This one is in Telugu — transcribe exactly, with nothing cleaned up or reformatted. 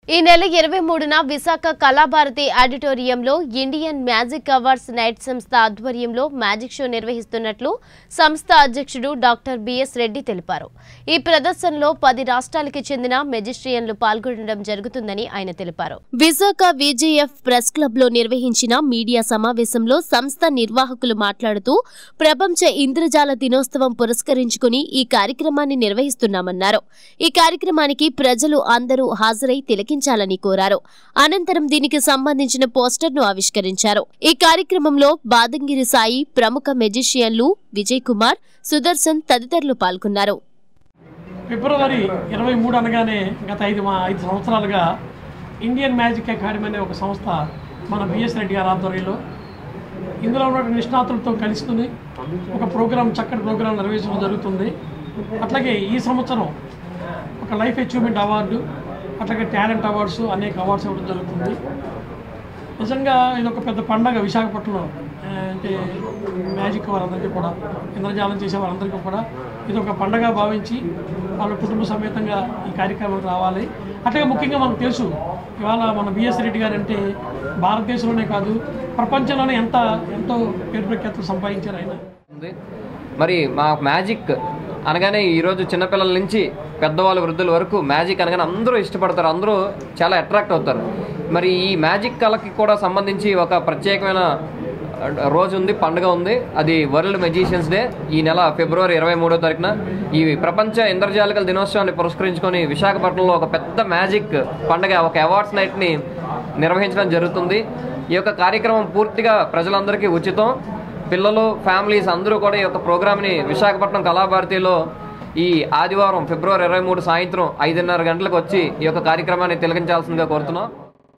ఈ నెల ఇరవై మూడున విశాఖ కళాభారతి ఆడిటోరియంలో ఇండియన్ మ్యాజిక్ అవార్డ్స్ నైట్ సంస్థ ఆధ్వర్యంలో మ్యాజిక్ షో నిర్వహిస్తున్నట్లు సంస్థ అధ్యక్షుడు డాక్టర్ బిఎస్ రెడ్డి తెలిపారు. ఈ ప్రదర్శనలో పది రాష్ట్రాలకు చెందిన మెజిస్ట్రియన్లు పాల్గొనడం జరుగుతుందని ఆయన తెలిపారు. విశాఖ విజేఎఫ్ ప్రెస్ క్లబ్ లో నిర్వహించిన మీడియా సమావేశంలో సంస్థ నిర్వాహకులు మాట్లాడుతూ ప్రపంచ ఇంద్రజాల దినోత్సవం పురస్కరించుకుని ఈ కార్యక్రమాన్ని నిర్వహిస్తున్నామన్నారు. ఈ కార్యక్రమానికి ప్రజలు అందరూ హాజరై తిలకి కోరారు. అనంతరం దీనికి సంబంధించిన పోస్టర్ ను ఆవిష్కరించారు. ఈ కార్యక్రమంలో బాదంగిరి సాయి, ప్రముఖ మెజిషియన్లు విజయ్ కుమార్, సుదర్శన్ తదితరులు పాల్గొన్నారు. ఫిబ్రవరి ఇరవై మూడు అనగానే గత ఐదు ఐదు సంవత్సరాలుగా ఇండియన్ మ్యాజిక్ అకాడమీ అనే ఒక సంస్థ మన బిఎస్ రెడ్డి గారి ఆధ్వర్యంలో ఇందులో ఉన్న నిష్ణాతులతో కలుసుకుని ఒక ప్రోగ్రాం చక్కటి ప్రోగ్రాం నిర్వహించడం జరుగుతుంది. అట్లాగే ఈ సంవత్సరం ఒక లైఫ్ అచీవ్మెంట్ అవార్డు, అట్లాగే టాలెంట్ అవార్డ్స్, అనేక అవార్డ్స్ ఇవ్వడం జరుగుతుంది. నిజంగా ఇది ఒక పెద్ద పండగ విశాఖపట్నంలో. అంటే మ్యాజిక్ వారందరికీ కూడా, ఇంద్రజాలం చేసే వారందరికీ కూడా ఇది ఒక పండగ భావించి వాళ్ళ కుటుంబ సమేతంగా ఈ కార్యక్రమానికి రావాలి. అట్లాగే ముఖ్యంగా మనకు తెలుసు ఇవాళ మన బిఎస్ రెడ్డి గారు అంటే భారతదేశంలోనే కాదు ప్రపంచంలోనే ఎంత ఎంతో పేరు ప్రఖ్యాతులు సంపాదించారు ఆయన. మరి మా మ్యాజిక్ అనగానే ఈరోజు చిన్నపిల్లల నుంచి పెద్దవాళ్ళ వృద్ధుల వరకు మ్యాజిక్ అనగానే అందరూ ఇష్టపడతారు, అందరూ చాలా అట్రాక్ట్ అవుతారు. మరి ఈ మ్యాజిక్ కళకి కూడా సంబంధించి ఒక ప్రత్యేకమైన రోజు ఉంది, పండుగ ఉంది. అది వరల్డ్ మెజిషియన్స్ డే. ఈ నెల ఫిబ్రవరి ఇరవై మూడో తారీఖున ఈ ప్రపంచ ఇంద్రజాలికల దినోత్సవాన్ని పురస్కరించుకొని విశాఖపట్నంలో ఒక పెద్ద మ్యాజిక్ పండుగ, ఒక అవార్డ్స్ నైట్ని నిర్వహించడం జరుగుతుంది. ఈ యొక్క కార్యక్రమం పూర్తిగా ప్రజలందరికీ ఉచితం. పిల్లలు, ఫ్యామిలీస్ అందరూ కూడా ఈ యొక్క ప్రోగ్రామ్ని విశాఖపట్నం కళాభారతిలో ఈ ఆదివారం ఫిబ్రవరి ఇరవై మూడు సాయంత్రం ఐదున్నర గంటలకు వచ్చి ఈ యొక్క కార్యక్రమాన్ని తిలకించాల్సిందిగా కోరుతున్నాం.